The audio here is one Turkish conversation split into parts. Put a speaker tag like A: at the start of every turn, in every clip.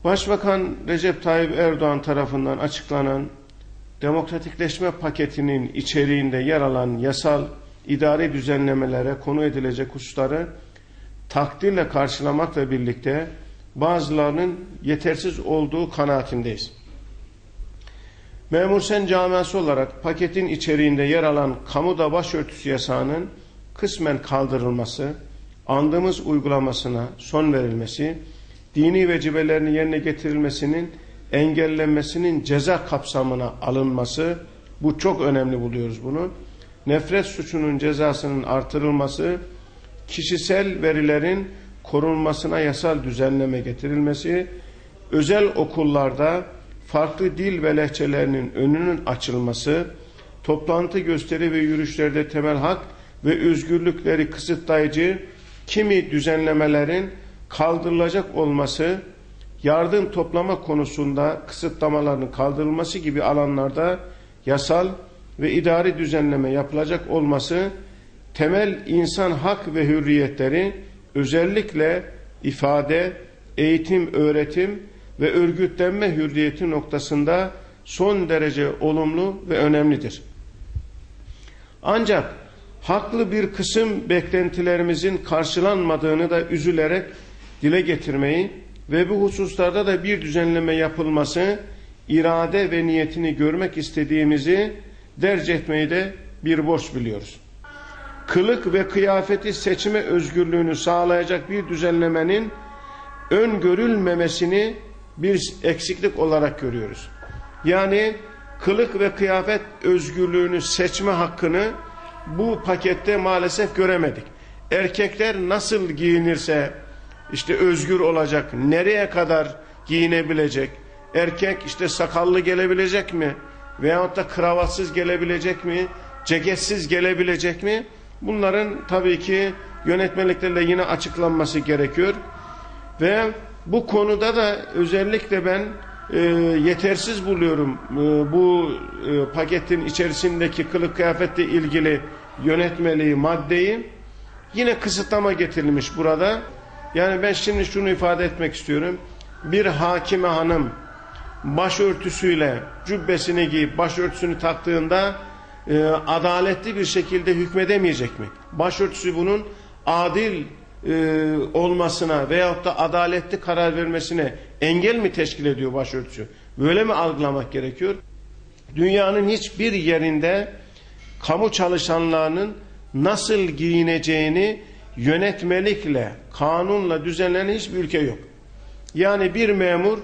A: Başbakan Recep Tayyip Erdoğan tarafından açıklanan demokratikleşme paketinin içeriğinde yer alan yasal idari düzenlemelere konu edilecek hususları takdirle karşılamakla birlikte bazılarının yetersiz olduğu kanaatindeyiz. Memur Sen camiası olarak paketin içeriğinde yer alan kamuda başörtüsü yasağının kısmen kaldırılması, andımız uygulamasına son verilmesi, dini vecibelerinin yerine getirilmesinin engellenmesinin ceza kapsamına alınması, bu çok önemli buluyoruz bunu. Nefret suçunun cezasının artırılması, kişisel verilerin korunmasına yasal düzenleme getirilmesi, özel okullarda farklı dil ve lehçelerinin önünün açılması, toplantı, gösteri ve yürüyüşlerde temel hak ve özgürlükleri kısıtlayıcı kimi düzenlemelerin kaldırılacak olması, yardım toplama konusunda kısıtlamaların kaldırılması gibi alanlarda yasal ve idari düzenleme yapılacak olması, temel insan hak ve hürriyetleri özellikle ifade, eğitim, öğretim ve örgütlenme hürriyeti noktasında son derece olumlu ve önemlidir. Ancak haklı bir kısım beklentilerimizin karşılanmadığını da üzülerek dile getirmeyi ve bu hususlarda da bir düzenleme yapılması, irade ve niyetini görmek istediğimizi derc etmeyi de bir borç biliyoruz. Kılık ve kıyafeti seçme özgürlüğünü sağlayacak bir düzenlemenin öngörülmemesini bir eksiklik olarak görüyoruz. Yani kılık ve kıyafet özgürlüğünü seçme hakkını bu pakette maalesef göremedik. Erkekler nasıl giyinirse işte özgür olacak, nereye kadar giyinebilecek, erkek işte sakallı gelebilecek mi veyahut da kravatsız gelebilecek mi, ceketsiz gelebilecek mi? Bunların tabii ki yönetmeliklerle yine açıklanması gerekiyor ve bu konuda da özellikle ben yetersiz buluyorum bu paketin içerisindeki kılık kıyafetle ilgili yönetmeliği, maddeyi. Yine kısıtlama getirilmiş burada. Yani ben şimdi şunu ifade etmek istiyorum. Bir hakime hanım başörtüsüyle cübbesini giyip başörtüsünü taktığında adaletli bir şekilde hükmedemeyecek mi? Başörtüsü bunun adil olmasına veyahut da adaletli karar vermesine engel mi teşkil ediyor başörtüsü? Böyle mi algılamak gerekiyor? Dünyanın hiçbir yerinde kamu çalışanlarının nasıl giyineceğini yönetmelikle, kanunla düzenlenen hiçbir ülke yok. Yani bir memur,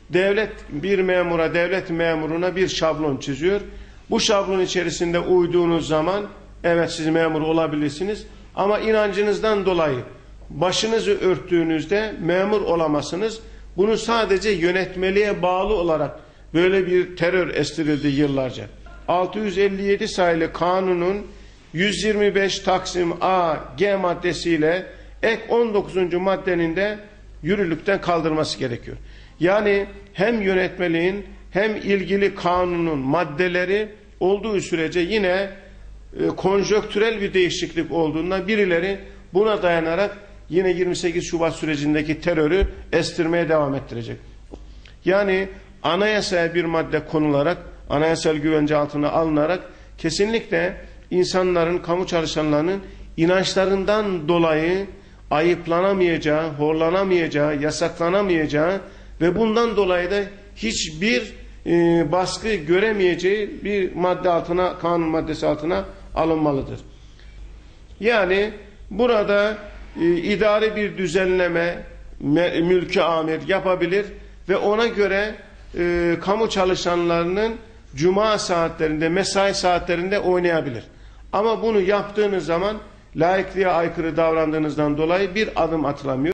A: devlet memuruna bir şablon çiziyor. Bu şablon içerisinde uyduğunuz zaman evet siz memur olabilirsiniz ama inancınızdan dolayı başınızı örttüğünüzde memur olamazsınız. Bunu sadece yönetmeliğe bağlı olarak böyle bir terör estirildi yıllarca. 657 sayılı kanunun 125 Taksim A, G maddesiyle ek 19. maddenin de yürürlükten kaldırması gerekiyor. Yani hem yönetmeliğin hem ilgili kanunun maddeleri olduğu sürece yine konjonktürel bir değişiklik olduğunda birileri buna dayanarak yine 28 Şubat sürecindeki terörü estirmeye devam ettirecek. Yani anayasaya bir madde konularak, anayasal güvence altına alınarak kesinlikle insanların, kamu çalışanlarının inançlarından dolayı ayıplanamayacağı, horlanamayacağı, yasaklanamayacağı ve bundan dolayı da hiçbir baskı göremeyeceği bir madde altına, kanun maddesi altına alınmalıdır. Yani burada idari bir düzenleme mülki amir yapabilir ve ona göre kamu çalışanlarının cuma saatlerinde, mesai saatlerinde oynayabilir. Ama bunu yaptığınız zaman laikliğe aykırı davrandığınızdan dolayı bir adım atılamıyor.